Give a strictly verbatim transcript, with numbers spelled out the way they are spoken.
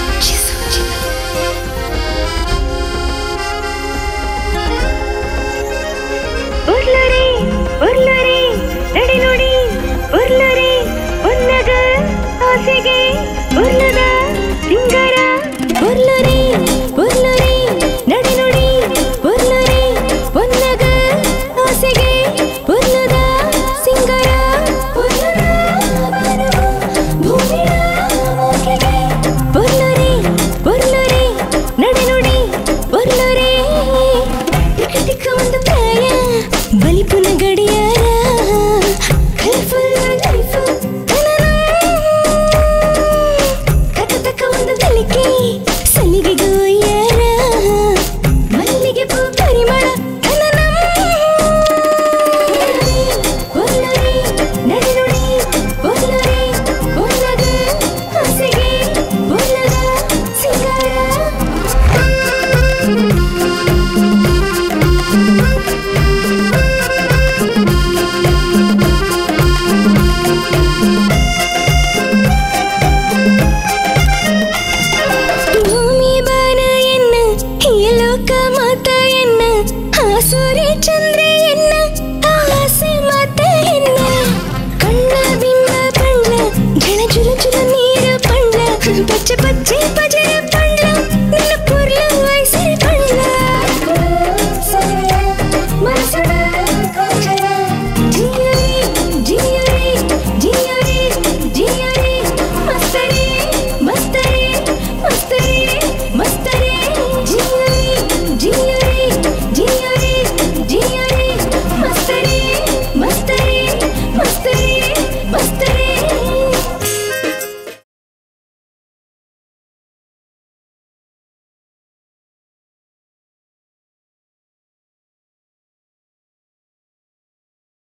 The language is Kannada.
ಉರ್ಲರೆ ಉರ್ಲರೆ ನಡೆ ನುಡಿ ಉರ್ಲರೆ ಉನ್ನಗ ಆಸೆಗೆ ಉರ್ಲದ ಸಿಂಗಾರ ಉರ್ಲರೆ ಉರ್ಲರೆ ನಡೆ ನುಡಿ ಉರ್ಲರೆ ಉನ್ನಗ ಆಸೆಗೆ ಉರ್ಲದ ಸಿಂಗಾರ ಉರ್ಲರೆ ಉರ್ಲರೆ ನಡೆ ನುಡಿ ಉರ್ಲರೆ ಟಿಕ ಒಂದು ಪ್ರಾಯ ಬಲಿಪುನ ಗಡಿಯಾರ ಕಲರ್ಫುಲ್ ಲೈಫ್ ಕಥತಕ ಒಂದು ಗಳಿಕೆ ಸಲಿಗೆ ಗೋಯ್ಯಾರ ಮಲ್ಲಿಗೆ ಪೂ ಪರಿಮಳ ಒಲ್ಲರೆ ನಡೆ ನುಡಿ ಒಲ್ಲರೆ ಒಲ್ಲದ ಆಸೆಗೆ ಒಲ್ಲದ ಸಿಂಗಾರ ಸೂರ್ಯ ಚಂದ್ರ ಎನ್ನ ಆಸೆ ಮಾತ ಎನ್ನ ಕಣ್ಣ ಬಿಂಬ ಬಣ್ಣ ಜಳ ಜುಲು ಜುಲು ನೀರು ಬಣ್ಣ ಪಚ್ಚೆ ಪಚ್ಚೆ ಪಜೆ